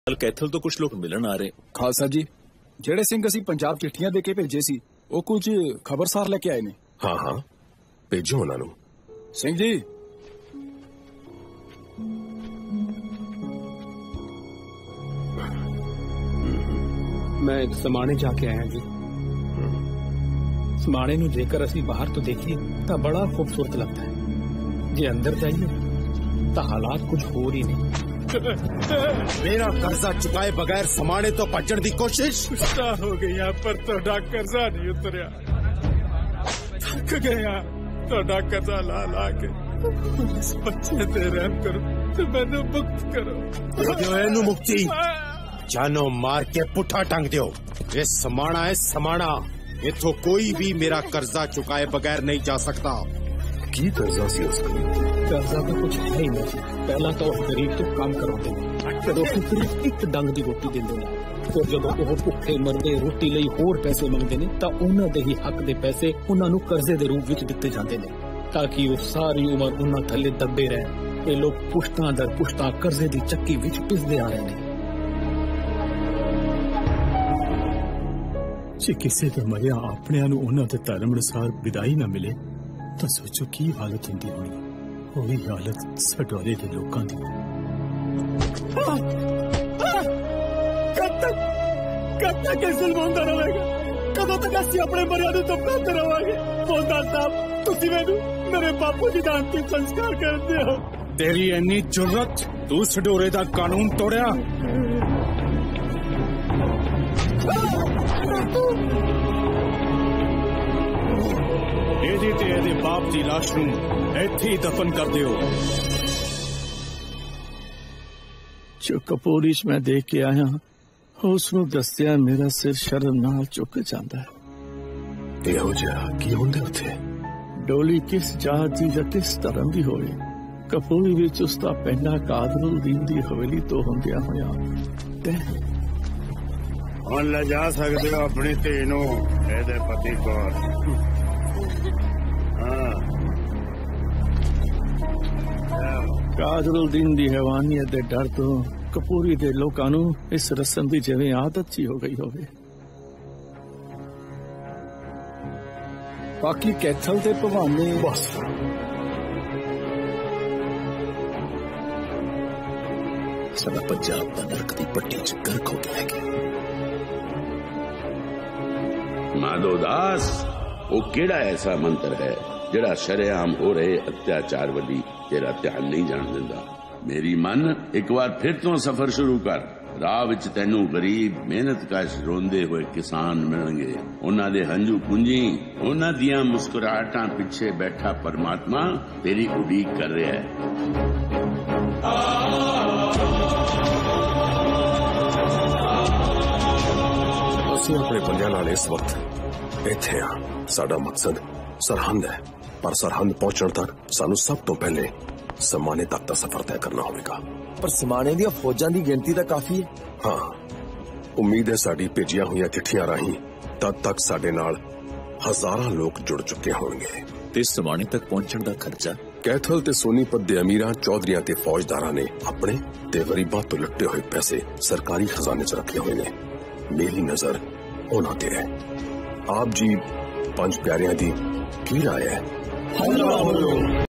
कैथल तो कुछ लोग मिलन आ रहे। खालसा जी, जेड़े सिंह असी पंजाब चिट्ठियां दे के भेजे सी वो कुछ खबरसार लेके आए ने। हाँ हाँ भेजो उन्होंने। सिंह जी मैं समाणे जाके आया जी। समाणे नूं जेकर असी बाहर तो देखिए तो बड़ा खूबसूरत लगता है, जे अंदर जाइए तो हालात कुछ हो ही नहीं। मेरा कर्जा चुकाए बगैर समाने तो भजन की कोशिश हो गई पर तो कर्जा नहीं उतरिया, थक गया तो कर्जा ला ला के बच्चे ते रहम करो तो मैंने मुक्त करो। मुक्ति जानो मार के पुठा टंग दो। ये समाना है समाना, इथों कोई भी मेरा कर्जा चुकाए बगैर नहीं जा सकता। की कर्जा सी उसका? कर्जा तो कुछ है ही नहीं। पहला तो गरीब तो काम करवाते तो फिर एक डंग की रोटी देंगे ने, फिर जब वो भुखे मरदे रोटी लई होर पैसे मंगते ने तो उन्हां दे ही हक दे पैसे उन्हां नूं कर्जे दे रूप विच दिते जांदे ने ताकि वो सारी उम्र उन्हां थल्ले दबे रहन। ये लोग पुश्तां दर पुश्तां कर्जे दी चक्की विच पिसदे आ रहे ने। जे किसी के मरिया अपने उन्होंने ते धर्म अनुसार विदाई न मिले तो सोचो की हालत होंगी होनी। वही हालत सडोरे के लोगों की। कब तक ये जुल्म होंदा रहेगा? कदों तक असी अपने मरिया नूं तपकाते रहांगे? फौजदार साहब तुसी मैनूं मेरे बापू जी दा अंतिम संस्कार कर दिओ। तेरी इन्नी जुर्रत, तू सडोरे दा कानून तोड़िया? ਇਹਦੀ ਤੇ ਇਹਦੇ ਬਾਪ ਦੀ ਲਾਸ਼ ਨੂੰ ਇੱਥੇ ਹੀ ਦਫਨ ਕਰ ਦਿਓ। जो कपूरी मैं देख के आया उसनू दसिया मेरा सिर शर्म नाल चुक जाता है। ਇਹੋ ਜਿਹਾ ਕੀ ਹੁੰਦਾ ਉੱਥੇ? डोली किस जात की या किस धर्म की होए, कपूरी विच उसका पिंडा कादरुल दीन की हवेली तो होंदिया होया ਹੁਣ ਲੈ ਜਾ ਸਕਦੇ ਹੋ ਆਪਣੀ ਧੀ ਨੂੰ ਇਹਦੇ ਪਤੀ ਕੋਲ। कादरुल दीन की हैवानियत के डर तो कपूरी के लोगों नू इस रस्म की जिवें आदत जी हो गई होवे। बाकी कैथल दे भवाने बस सारा पंजाब दा नरक दी पट्टी च गर्क हो गया है। माधोदास वो केड़ा ऐसा मंत्र है जड़ा शरेआम हो रहे अत्याचार वाली तेरा ध्यान नहीं जान दिंदा? मेरी मन एक बार फिर तो सफर शुरू कर। राह विच तैनू गरीब मेहनतकश रोंदे हुए किसान मिलणगे। उन्हां दे हंझू पूंजी, उन्हां दियां मुस्कुराहटां पिछे बैठा परमात्मा तेरी उड़ीक कर रहा है। ਅਸੀਂ ਆਪਣੇ ਬੰਦਿਆਂ ਨਾਲ ਇਸ ਵਕਤ ਇੱਥੇ ਆ। ਸਾਡਾ ਮਕਸਦ ਸਰਹੰਦ ਹੈ, ਪਰ ਸਰਹੰਦ ਪਹੁੰਚਣ ਤੱਕ ਸਾਨੂੰ ਸਭ ਤੋਂ ਪਹਿਲੇ समाने तक का सफर तय करना होगा। पर समाने दी फौजां दी गिनती तो काफी है। हाँ, उम्मीद है साडी भेजिया हुई चिट्ठियां राही तद तक साडे नाल हजारां लोग जुड़ चुके होंगे। ते समाने तक पहुंचण दा खर्चा कैथल ते सोनीपत दे अमीरां चौधरियां ते फौजदारां ने अपने ते गरीबां तो लुटे हुए पैसे सरकारी खजाने च रखे हुए ने। मेरी नजर उन्हां ते है। आप जी पंज प्यारियां दी की राय है?